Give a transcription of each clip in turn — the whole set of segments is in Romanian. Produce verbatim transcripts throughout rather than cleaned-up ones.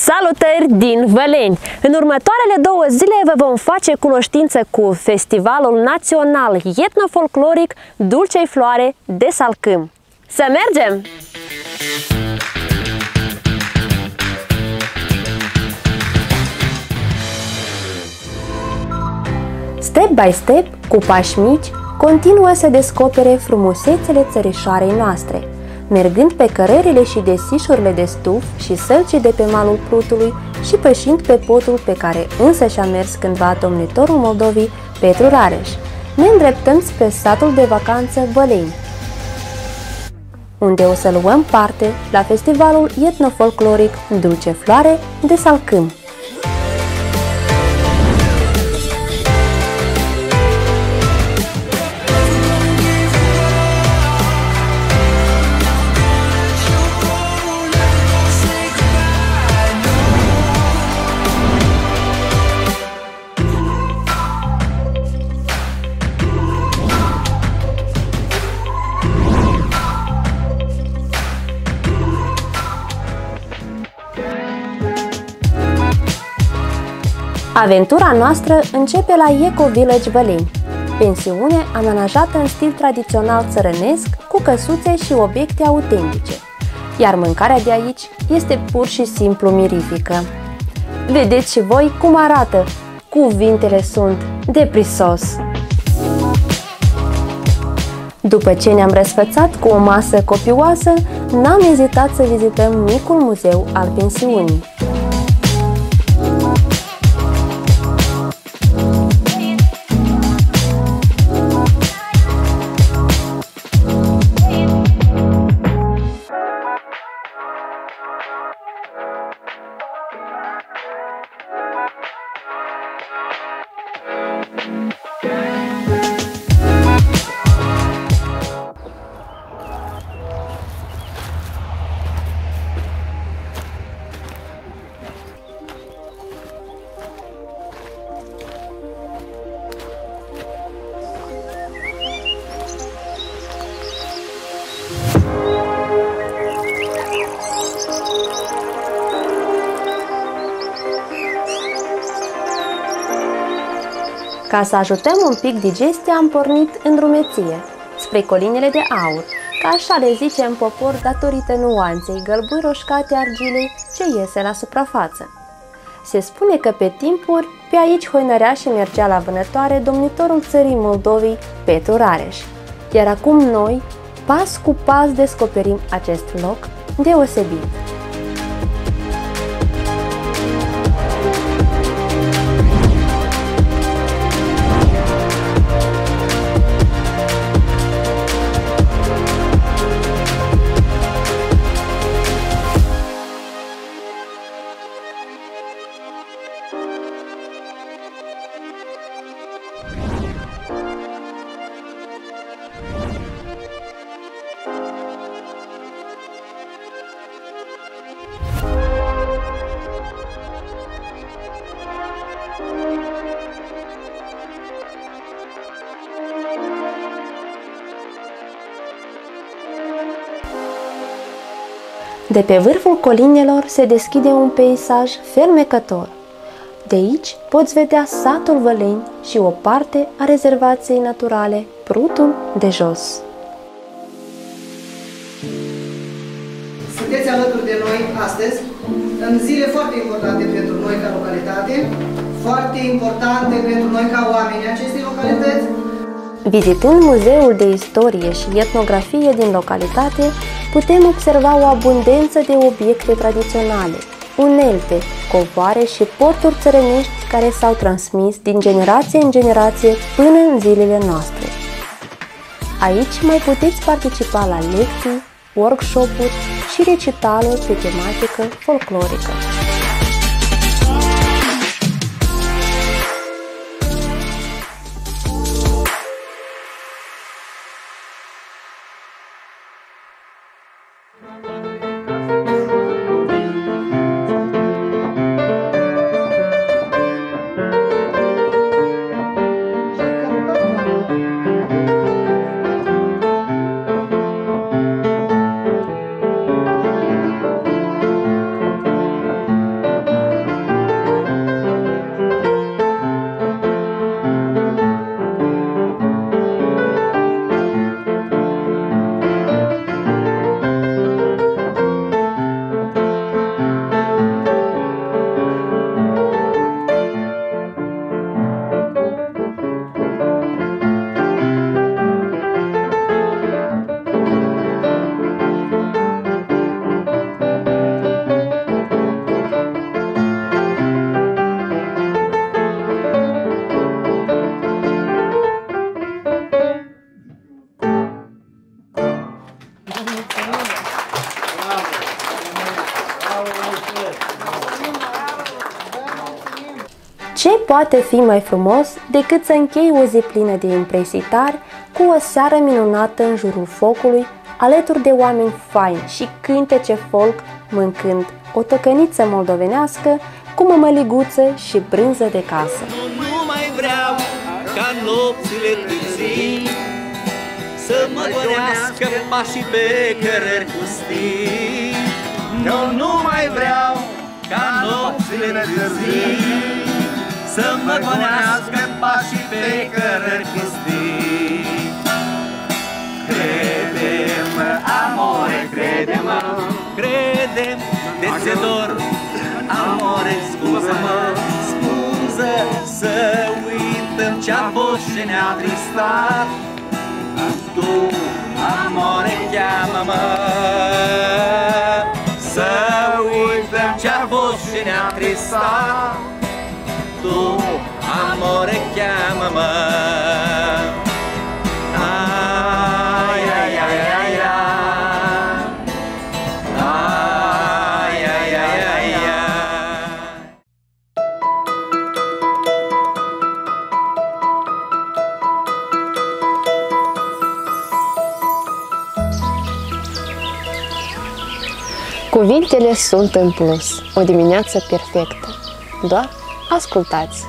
Salutări din Văleni! În următoarele două zile vă vom face cunoștință cu Festivalul Național Etnofolcloric Dulce-i Floare de Salcâm. Să mergem! Step by step, cu pași mici, continuă să descopere frumusețele țărișoarei noastre, mergând pe cărările și desișurile de stuf și sălcii de pe malul Prutului și pășind pe podul pe care însă și-a mers cândva domnitorul Moldovii, Petru Rareș. Ne îndreptăm spre satul de vacanță Văleni, unde o să luăm parte la Festivalul Etnofolcloric Dulce Floare de Salcâm. Aventura noastră începe la Eco Village Văleni, pensiune amenajată în stil tradițional țărănesc, cu căsuțe și obiecte autentice, iar mâncarea de aici este pur și simplu mirifică. Vedeți și voi cum arată, cuvintele sunt de prisos! După ce ne-am răsfățat cu o masă copioasă, n-am ezitat să vizităm micul muzeu al pensiunii. Ca să ajutăm un pic digestia, am pornit în drumeție, spre colinele de aur, ca așa le zice în popor datorită nuanței gălbui roșcate argilei ce iese la suprafață. Se spune că pe timpuri pe aici hoinărea și mergea la vânătoare domnitorul țării Moldovii, Petru Rareș, iar acum noi, pas cu pas, descoperim acest loc deosebit. De pe vârful colinelor se deschide un peisaj fermecător. De aici poți vedea satul Văleni și o parte a rezervației naturale Prutul de Jos. Sunteți alături de noi astăzi, în zile foarte importante pentru noi ca localitate, foarte importante pentru noi ca oameni acestei localități. Vizitând Muzeul de Istorie și Etnografie din localitate, putem observa o abundență de obiecte tradiționale, unelte, covoare și porturi țărănești care s-au transmis din generație în generație până în zilele noastre. Aici mai puteți participa la lecții, workshop-uri și recitaluri pe tematică folclorică. Ce poate fi mai frumos decât să închei o zi plină de impresii tari cu o seară minunată în jurul focului, alături de oameni faini și cântece folk, mâncând o tocăniță moldovenească cu mămăliguță și brânză de casă. Nu, nu mai vreau ca nopțile târzii să mă gonească pașii pe cărări pustii. Nu, nu mai vreau ca nopțile târzii să mă gonească pașii pe cărări pustii. Crede-mă, amore, crede-mă, crede-mă, de ți dor, amore, scuză-mă, scuză, să uităm ce-a fost și ne-a tristat. Tu, amore, cheamă-mă, să uităm ce-a fost și ne-a tristat. Tu, amore, cheamă-mă. Ai, ai, ai, ai, ai. Ai, ai, ai, ai, ai. Cuvintele sunt în plus, o dimineață perfectă. Doar ascultați!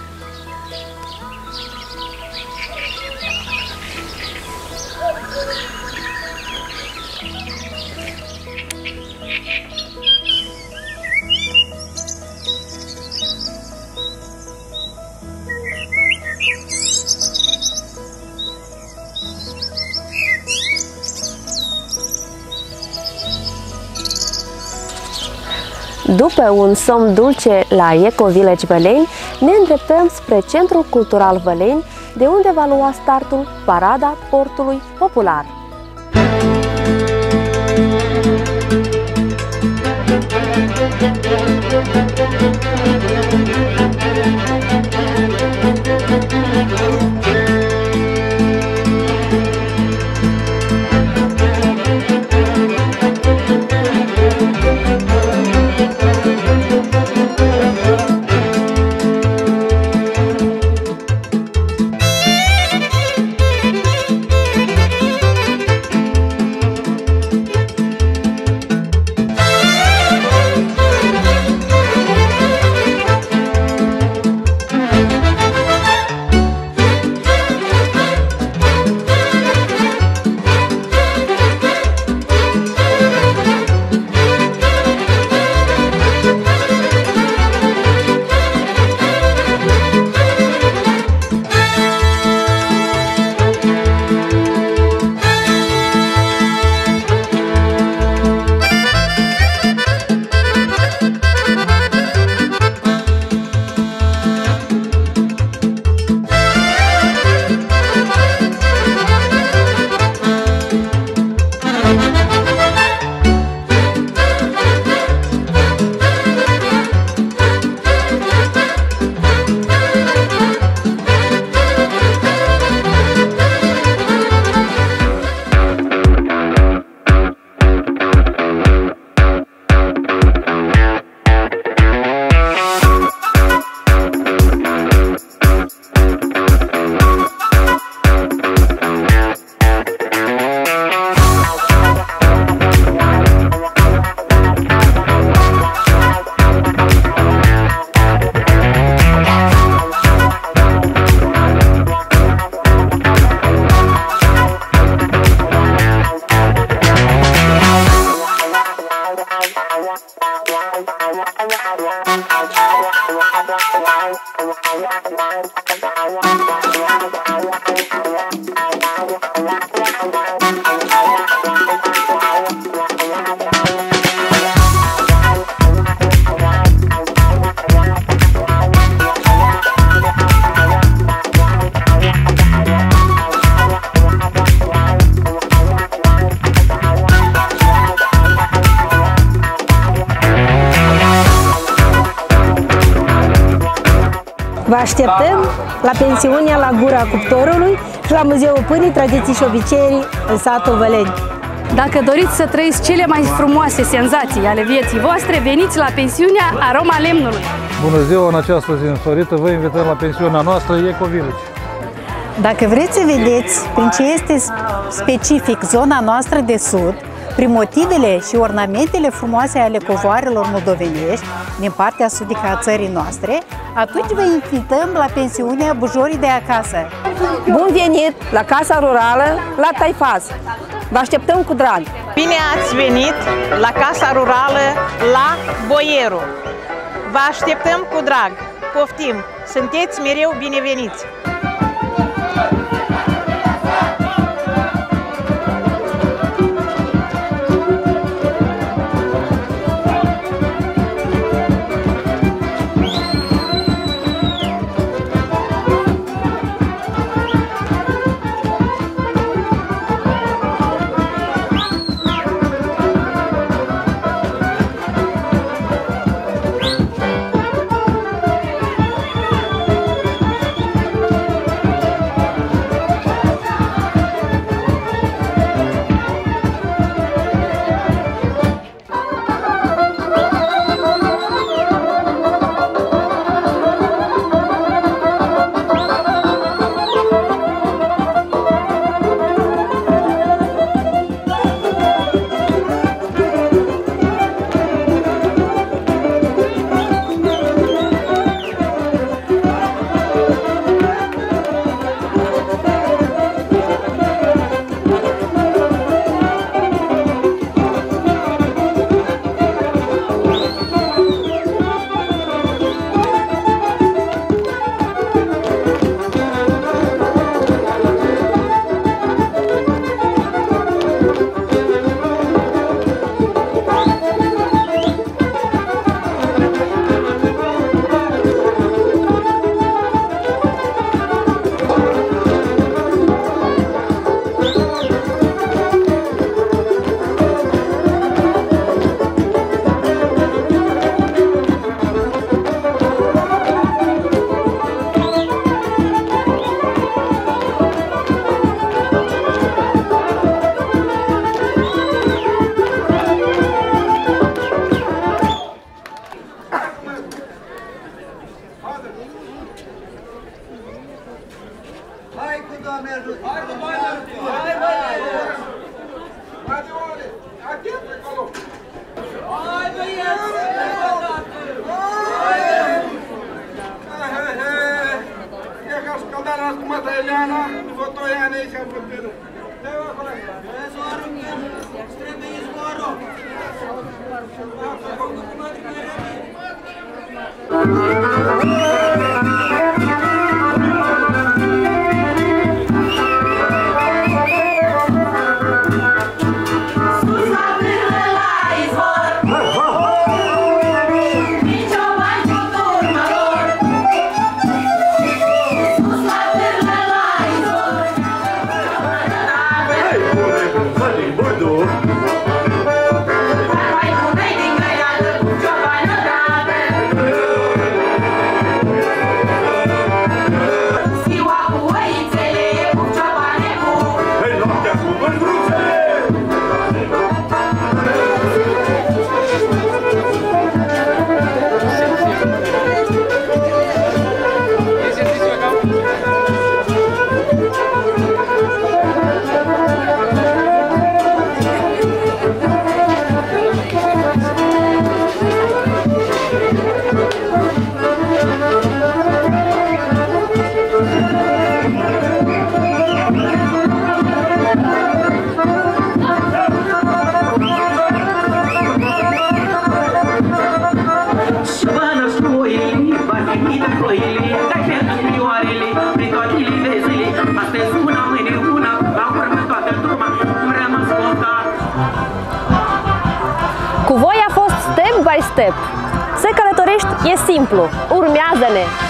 După un somn dulce la Eco Village Văleni, ne îndreptăm spre Centrul Cultural Văleni, de unde va lua startul Parada Portului Popular. Vă așteptăm la pensiunea la Gura Cuptorului și la Muzeul Pâinii, Tradiții și Obiceiuri în satul Văleni. Dacă doriți să trăiți cele mai frumoase senzații ale vieții voastre, veniți la pensiunea Aroma Lemnului. Bună ziua, în această zi însorită vă invităm la pensiunea noastră Eco Village. Dacă vreți să vedeți prin ce este specific zona noastră de sud, prin motivele și ornamentele frumoase ale covoarelor moldovenești din partea sudică a țării noastre, atunci vă invităm la pensiunea Bujorii de acasă. Bun venit la Casa Rurală, la Taifaz! Vă așteptăm cu drag! Bine ați venit la Casa Rurală, la Boieru! Vă așteptăm cu drag! Poftim! Sunteți mereu bineveniți! Hai cu Doamne ajută! Hai cu Doamne ajută! Hai, băieți! Hai de ole! Atent acolo! Hai, băieți! Hai! Hai, hai! E ca scăldarea cu măta Eliana, fotoiane aici în făpină. Dă-i acolo! Izvorul, trebuie izvorul! Cu voi a fost Step by Step. Să călătorești e simplu. Urmează-ne!